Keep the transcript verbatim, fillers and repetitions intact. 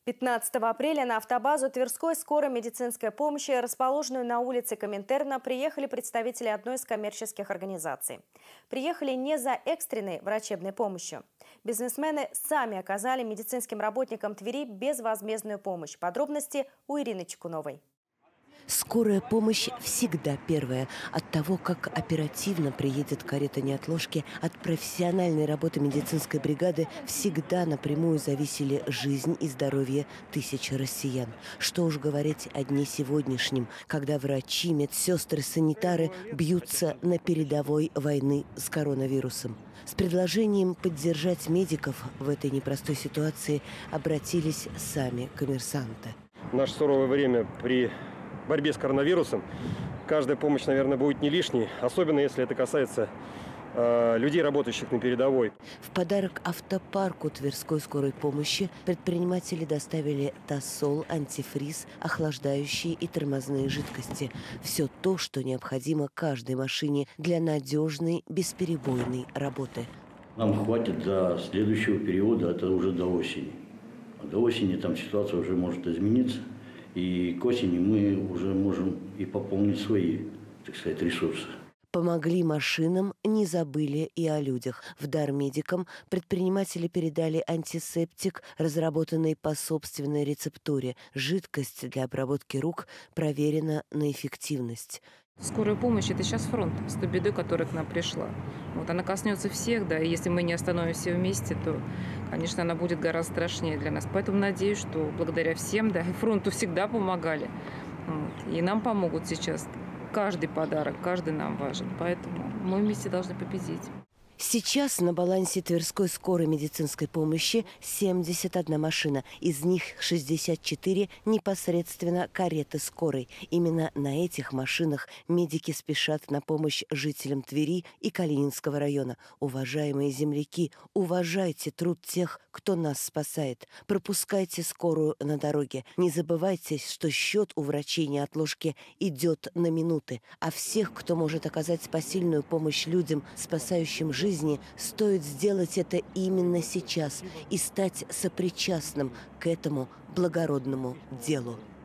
пятнадцатого апреля на автобазу Тверской скорой медицинской помощи, расположенную на улице Коминтерна, приехали представители одной из коммерческих организаций. Приехали не за экстренной врачебной помощью. Бизнесмены сами оказали медицинским работникам Твери безвозмездную помощь. Подробности у Ирины Чекуновой. Скорая помощь всегда первая. От того, как оперативно приедет карета неотложки, от профессиональной работы медицинской бригады всегда напрямую зависели жизнь и здоровье тысяч россиян. Что уж говорить о дне сегодняшнем, когда врачи, медсестры, санитары бьются на передовой войны с коронавирусом. С предложением поддержать медиков в этой непростой ситуации обратились сами коммерсанты. В наше суровое время при В борьбе с коронавирусом каждая помощь, наверное, будет не лишней, особенно если это касается э, людей, работающих на передовой. В подарок автопарку Тверской скорой помощи предприниматели доставили тосол, антифриз, охлаждающие и тормозные жидкости. Все то, что необходимо каждой машине для надежной, бесперебойной работы. Нам хватит до следующего периода, это уже до осени. До осени там ситуация уже может измениться. И к осени мы уже можем и пополнить свои, так сказать, ресурсы. Помогли машинам, не забыли и о людях. В дар медикам предприниматели передали антисептик, разработанный по собственной рецептуре. Жидкость для обработки рук проверена на эффективность. Скорая помощь – это сейчас фронт с той бедой, которая к нам пришла. Вот она коснется всех, да, и если мы не остановимся вместе, то, конечно, она будет гораздо страшнее для нас. Поэтому надеюсь, что благодаря всем, да, фронту всегда помогали. Вот, и нам помогут сейчас. Каждый подарок, каждый нам важен. Поэтому мы вместе должны победить. Сейчас на балансе Тверской скорой медицинской помощи семьдесят одна машина. Из них шестьдесят четыре непосредственно кареты скорой. Именно на этих машинах медики спешат на помощь жителям Твери и Калининского района. Уважаемые земляки, уважайте труд тех, кто нас спасает. Пропускайте скорую на дороге. Не забывайте, что счет у врачей неотложки идет на минуты. А всех, кто может оказать посильную помощь людям, спасающим жизнь, жизни, стоит сделать это именно сейчас и стать сопричастным к этому благородному делу.